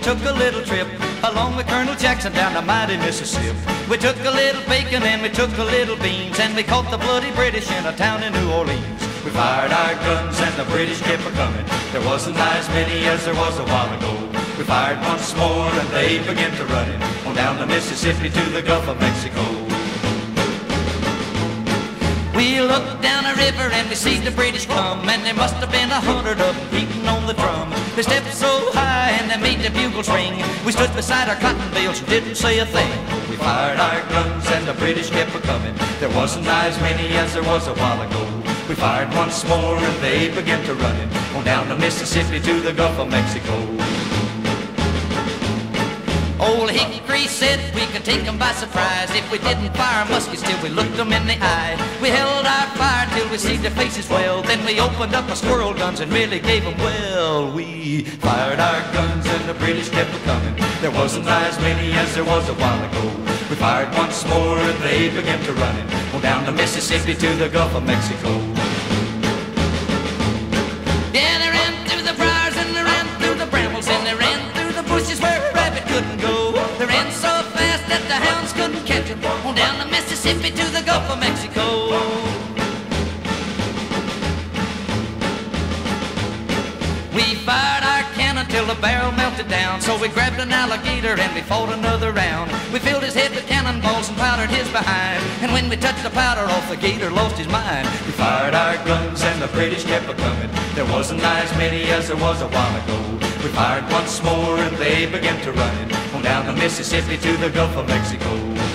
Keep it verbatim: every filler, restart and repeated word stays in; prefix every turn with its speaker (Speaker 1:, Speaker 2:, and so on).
Speaker 1: took a little trip along with Colonel Jackson down the mighty Mississippi. We took a little bacon and we took a little beans, and we caught the bloody British in a town in New Orleans. We fired our guns and the British kept a-comin'. There wasn't as many as there was a while ago. We fired once more and they began to running on down the Mississippi to the Gulf of Mexico. We looked down the river and we see the British come, and there must have been a hundred of them beating on the drum. They stepped so high and they made the bugles ring. We stood beside our cotton bales and didn't say a thing. We fired our guns and the British kept a-comin'. There wasn't as many as there was a while ago. We fired once more and they began to running on down the Mississippi to the Gulf of Mexico. Old Hickory said we could take them by surprise if we didn't fire muskets till we looked them in the eye. We held our fire till we see their faces well, then we opened up our squirrel guns and really gave them well. We fired our guns and the British kept a-comin'. There wasn't as many as there was a while ago. We fired once more and they began to running on down the Mississippi to the Gulf of Mexico. Yeah, they ran through the briars and they ran through the brambles and they ran through the bushes where a rabbit couldn't go. They ran so fast that the hounds couldn't catch them on down the Mississippi to the Gulf of Mexico. We fired our cannon till the barrel melted down, so we grabbed an alligator and we fought another round. We filled his head with cannonballs and powdered his behind, and when we touched the powder off, the gator lost his mind. We fired our guns and the British kept a-comin'. There wasn't as many as there was a while ago. We fired once more and they began to running on down the Mississippi to the Gulf of Mexico.